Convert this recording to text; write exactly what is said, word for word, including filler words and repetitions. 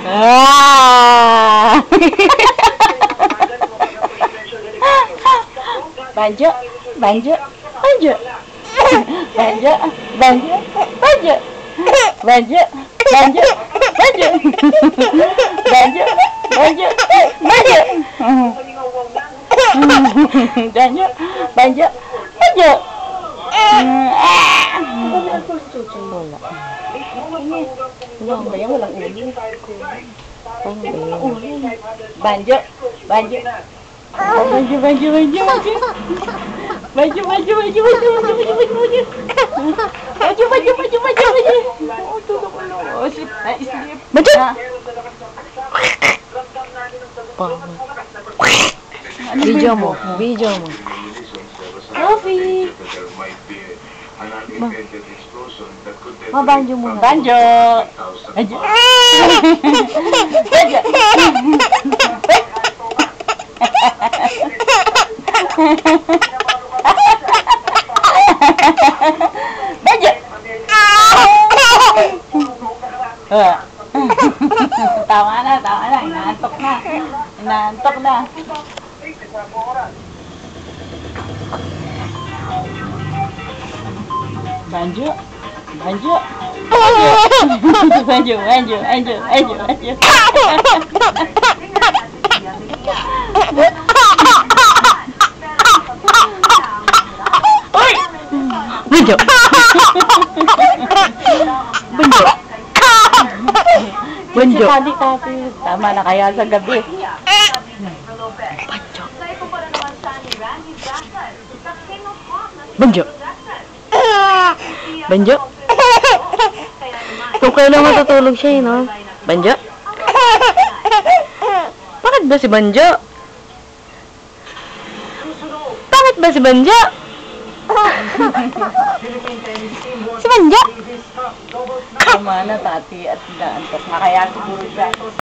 Ah! Banjo, banjo, banjo. Banjo, banjo, banjo. Banjo, banjo, banjo. Banjo, banjo, banjo. Banjo, banjo, banjo. Wala. Wala, kaya walang ulo. Banjo, banjo. Banjo, banjo, banjo, banjo. Banjo, banjo, banjo, banjo, banjo, banjo, banjo, banjo. Banjo, banjo, banjo, banjo, banjo. Oh, tulog ulo. Oh, slip na, slip. Banjo! Video mo, video mo. Coffee! Ma, banjo mo. Banjo! Banjo! Banjo! Banjo! Ah. Tawa na, tawa na. Inaantok na. Inaantok na. Banjo, banjo, banjo, banjo, banjo, banjo, banjo, banjo. Oi, banjo, banjo, banjo. Tadi tadi, tama na kaya sa gabi. Banjo. Banjo. Banjo. Kung kailan matutulog siya, eh, no? Banjo. Bakit ba si Banjo? Bakit ba si Banjo? Si Banjo? Tama na, tati, at naantok na kaya siguro siya.